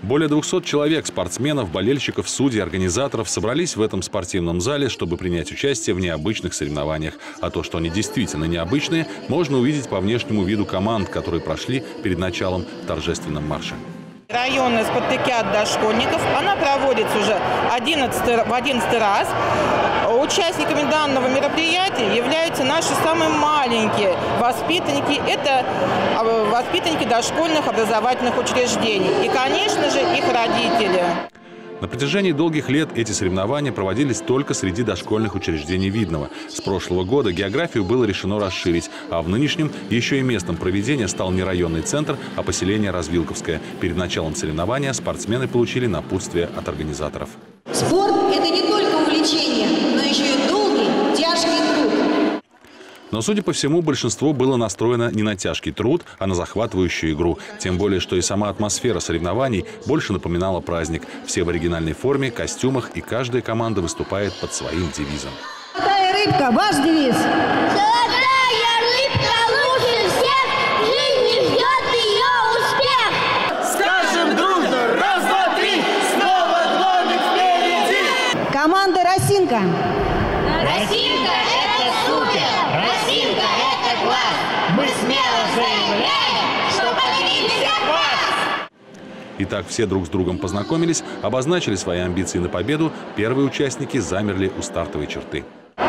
Более 200 человек, спортсменов, болельщиков, судей, организаторов собрались в этом спортивном зале, чтобы принять участие в необычных соревнованиях. А то, что они действительно необычные, можно увидеть по внешнему виду команд, которые прошли перед началом торжественного марша. Районная спартакиада дошкольников, она проводится уже в 11 раз. Участниками данного мероприятия являются наши самые маленькие воспитанники. Это воспитанники дошкольных образовательных учреждений и, конечно же, их родители. На протяжении долгих лет эти соревнования проводились только среди дошкольных учреждений Видного. С прошлого года географию было решено расширить, а в нынешнем еще и местом проведения стал не районный центр, а поселение Развилковское. Перед началом соревнования спортсмены получили напутствие от организаторов. Спорт – это не только увлечение, но еще и долгий, тяжкий труд. Но, судя по всему, большинство было настроено не на тяжкий труд, а на захватывающую игру. Тем более, что и сама атмосфера соревнований больше напоминала праздник. Все в оригинальной форме, костюмах, и каждая команда выступает под своим девизом. «Золотая рыбка» – ваш девиз. Золотая рыбка лучше всех, в жизни ждет ее успех. Скажем дружно, раз, два, три, снова домик впереди. Команда «Росинка». Росинка – это супер, Росинка – это класс. Мы смело заявляем, что победим всех вас. Итак, все друг с другом познакомились, обозначили свои амбиции на победу. Первые участники замерли у стартовой черты.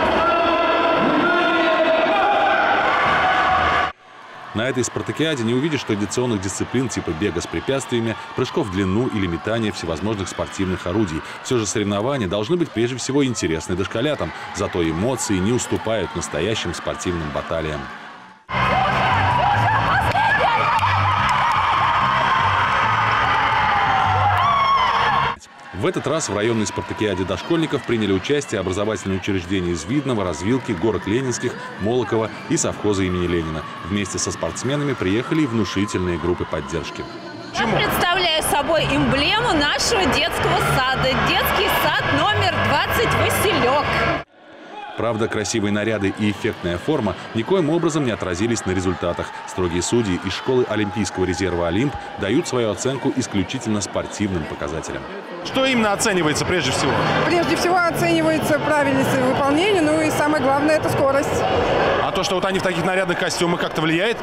На этой спартакиаде не увидишь традиционных дисциплин типа бега с препятствиями, прыжков в длину или метания всевозможных спортивных орудий. Все же соревнования должны быть прежде всего интересны дошколятам, зато эмоции не уступают настоящим спортивным баталиям. В этот раз в районной спартакиаде дошкольников приняли участие образовательные учреждения из Видного, Развилки, горок Ленинских, Молокова и совхоза имени Ленина. Вместе со спортсменами приехали и внушительные группы поддержки. Я представляю собой эмблему нашего детского сада. Детский сад номер 20 «Василек». Правда, красивые наряды и эффектная форма никоим образом не отразились на результатах. Строгие судьи из школы Олимпийского резерва «Олимп» дают свою оценку исключительно спортивным показателям. Что именно оценивается прежде всего? Прежде всего оценивается правильность выполнения, ну и самое главное – это скорость. А то, что вот они в таких нарядных костюмах, как-то влияет?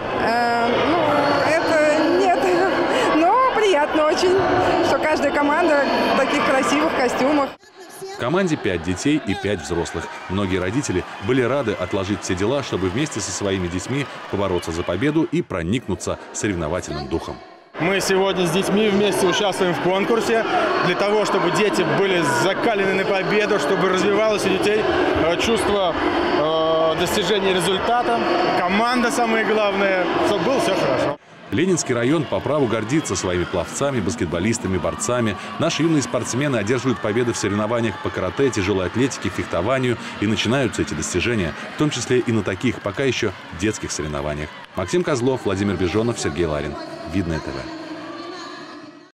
Это нет, но приятно очень, что каждая команда в таких красивых костюмах. В команде 5 детей и 5 взрослых. Многие родители были рады отложить все дела, чтобы вместе со своими детьми побороться за победу и проникнуться соревновательным духом. Мы сегодня с детьми вместе участвуем в конкурсе для того, чтобы дети были закалены на победу, чтобы развивалось у детей чувство достижения результата. Команда, самое главное, чтобы было все хорошо. Ленинский район по праву гордится своими пловцами, баскетболистами, борцами. Наши юные спортсмены одерживают победы в соревнованиях по карате, тяжелой атлетике, фехтованию. И начинаются эти достижения, в том числе и на таких пока еще детских соревнованиях. Максим Козлов, Владимир Бежонов, Сергей Ларин. Видное ТВ.